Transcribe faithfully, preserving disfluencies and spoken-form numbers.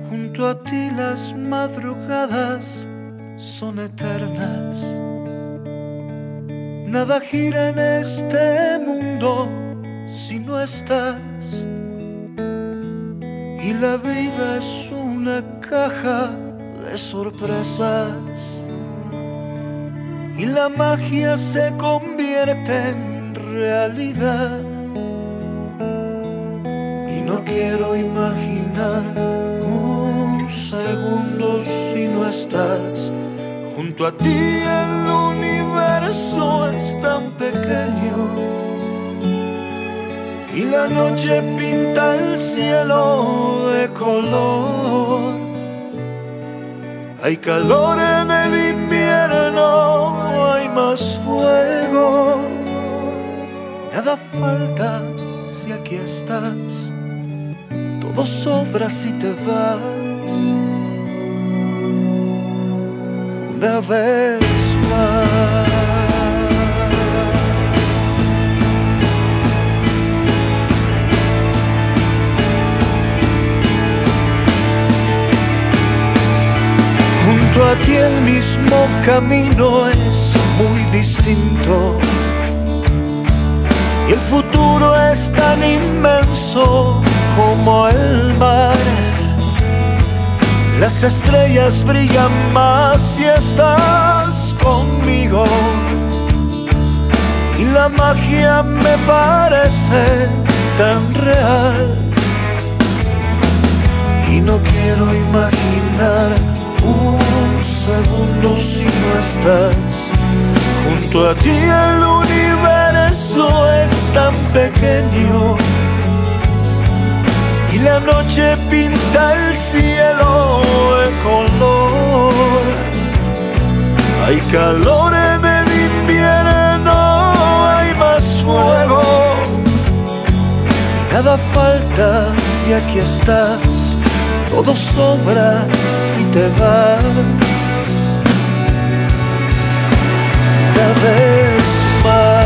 Junto a ti las madrugadas son eternas. Nada gira en este mundo si no estás. Y la vida es una caja de sorpresas. Y la magia se convierte en realidad. Y no quiero imaginar un segundo si no estás. Junto a ti el universo es tan pequeño y la noche pinta el cielo de color. Hay calor en el invierno, hay más fuego. Nada falta si aquí estás. Todo sobra si te vas. Una vez más. Junto a ti el mismo camino es muy distinto y el futuro es tan inmenso como el mar. Las estrellas brillan más si estás conmigo y la magia me parece tan real. Y no quiero imaginar un segundo si no estás. Junto a ti el universo es tan pequeño y la noche pinta el cielo de color. Hay calor en el invierno, hay más fuego. Nada falta si aquí estás. Todo sobra si te vas. Una vez más.